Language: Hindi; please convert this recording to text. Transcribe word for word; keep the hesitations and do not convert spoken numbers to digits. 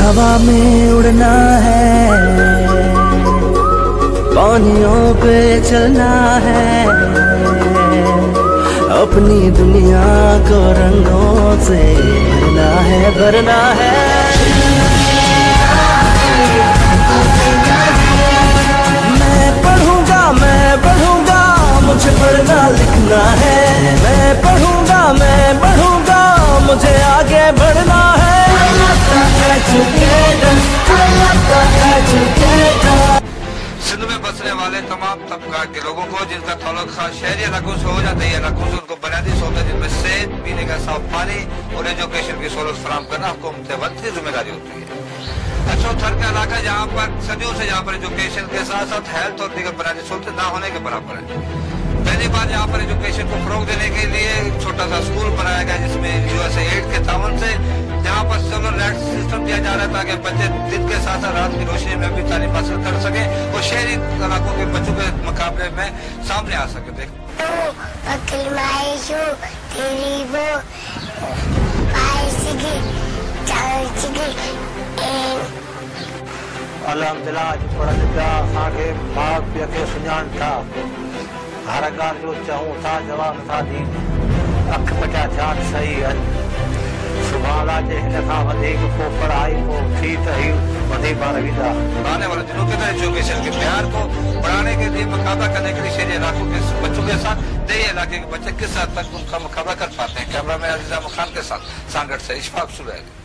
हवा में उड़ना है, पानियों पे चलना है, अपनी दुनिया को रंगों से भरना है, भरना है। मैं पढ़ूंगा, मैं बढ़ूंगा, मुझे पढ़ना लिखना है। मैं पढ़ूंगा, मैं बढ़ूंगा, मुझे आगे बढ़ना है। सिंध में बसने वाले तमाम तबका के लोगों को जिनका ताल्लुक खास शहरी इलाकों से हो जाता है, इलाकों से उनको बुनियादी सहूलत जिनमें सेहत, पीने का साफ पानी और एजुकेशन की सहूलत फराहम करना हुकूमत वक्त की जिम्मेदारी होती है। छिंधू थर का इलाका जहाँ पर सदियों से जहाँ पर एजुकेशन के साथ साथ हेल्थ और दीगर बुनियादी सहूलतें ना होने के बराबर है। पहली बार यहाँ पर एजुकेशन को फरोग देने के लिए छोटा सा स्कूल बनाया गया, जिसमें यूएसएड के तावन से जहाँ पर सोलर लाइट सिस्टम दिया जा रहा था ताकि बच्चे दिन के साथ साथ रात की रोशनी में भी तालीम हासिल कर सके और शहरी इलाकों के बच्चों के मुकाबले में सामने आ सके। देख अल्हम्दुलिल्लाह पढ़ लिखा असांखे माउ पीउ खे सुञाण था, हर ॻाल्हि जो चऊं था जवाब था ॾी, अख पटिया थिया सही आहिनि। सुभाणे जे हिन खां वधीक को पढ़ाई को थी त ही वधीक ॿार वेंदा। आने वाले दिनों के अंदर एजुकेशन के प्यार को बढ़ाने के लिए मुकाबला करने के लिए शहरी इलाकों के बच्चों के साथ देही इलाके के बच्चे किस हद तक उनका मुकाबला कर पाते हैं। कैमरा मैन अजीजा खान के साथ सांगड़ से इशफाक सुबह।